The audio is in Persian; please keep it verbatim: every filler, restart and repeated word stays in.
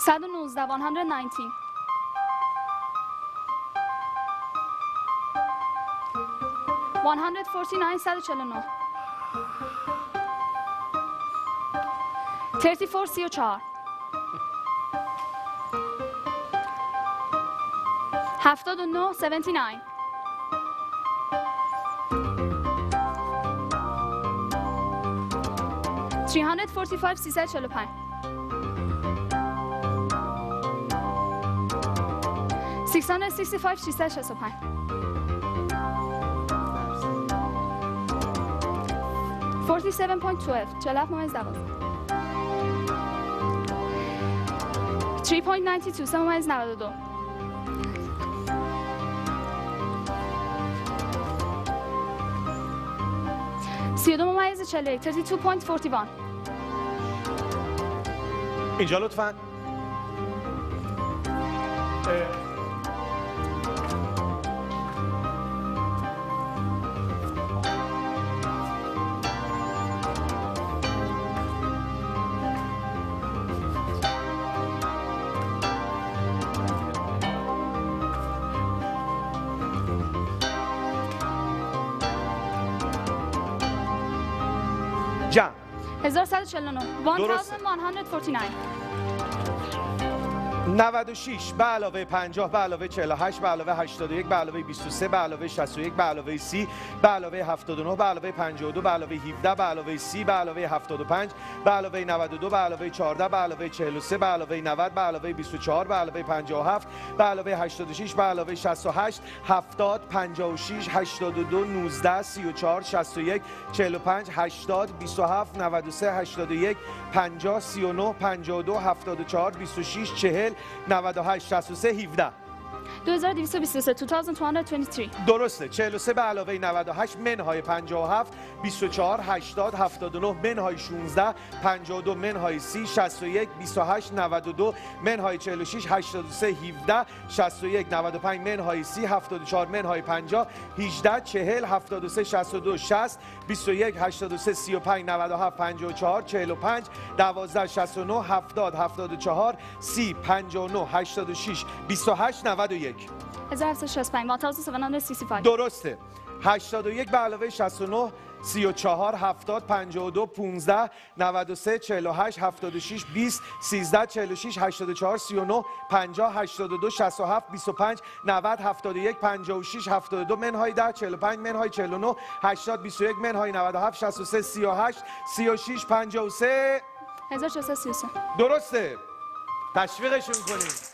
صد و نوزده صد و نوزده صد و چهل و نه صد و چهل و نه سی و چهار سی و چهار هفتاد و نه هفتاد و نه سیصد و چهل و پنج سیصد و چهل و پنج ششصد و شصت و پنج ششصد و شصت و پنج چهل و هفت و دو چهل و هفت ممیز دوازده سه و نود و دو سه ممیز نود و دو سی و دو ممیز چهل و یک سی و دو و چهل و یک اینجا لطفاً. جمع هزار و صد و چهل و نه درسته. نود و شش به علاوه پنجاه به علاوه چهل و هشت به علاوه هشتاد و یک به علاوه بیست و سه به علاوه شصت و یک به علاوه سی به علاوه هفتاد و نه به علاوه پنجاه و دو به علاوه هفده به علاوه سی به علاوه هفتاد و پنج به علاوه نود و دو به علاوه چهارده به علاوه چهل و سه به علاوه نود به علاوه بیست و چهار به علاوه پنجاه و هفت به علاوه هشتاد و شش به علاوه شصت و هشت هفتاد پنجاه و شش هشتاد و دو نوزده سی و چهار شصت و یک چهل و پنج هشتاد بیست و هفت نود و سه هشتاد و یک پنجاه سی و نه پنجاه و دو هفتاد و چهار بیست و شش چهل نود و هشت شصت و سه هفده دو هزار و دویست و بیست و سه دو هزار و دویست و بیست و سه درسته. چهل و سه به علاوه نود و هشت منهای پنجاه و هفت بیست و چهار هشتاد هفتاد و نه منهای شانزده پنجاه و دو منهای سی شصت و یک بیست و هشت نود و دو منهای چهل و شش هشتاد و سه هفده شصت و یک نود و پنج منهای سی هفتاد و چهار منهای پنجاه هجده چهل هفتاد و سه شصت و دو شصت بیست و یک هشتاد و سه سی و پنج نود و هفت پنجاه و چهار چهل و پنج دوازده شصت و نه هفتاد هفتاد و چهار سی پنجاه و نه هشتاد و شش بیست و هشت نود و یک هزار و هفتصد و شصت و پنج هزار و هفتصد و سی و پنج درسته. هشتاد و یک به علاوه شصت و نه سی و چهار هفتاد پنجاه و دو پانزده نود و سه چهل و هشت هفتاد و شش بیست سیزده چهل و شش هشتاد و چهار سی و نه پنجاه هشتاد و دو شصت و هفت بیست و پنج نود هفتاد و یک پنجاه و شش هفتاد و دو منهای ده چهل و پنج منهای چهل و نه هشتاد بیست و یک منهای نود و هفت شصت و سه سی و هشت سی و شش پنجاه و سه هزار و چهارصد و سی و سه درسته. تشویقشون کنیم.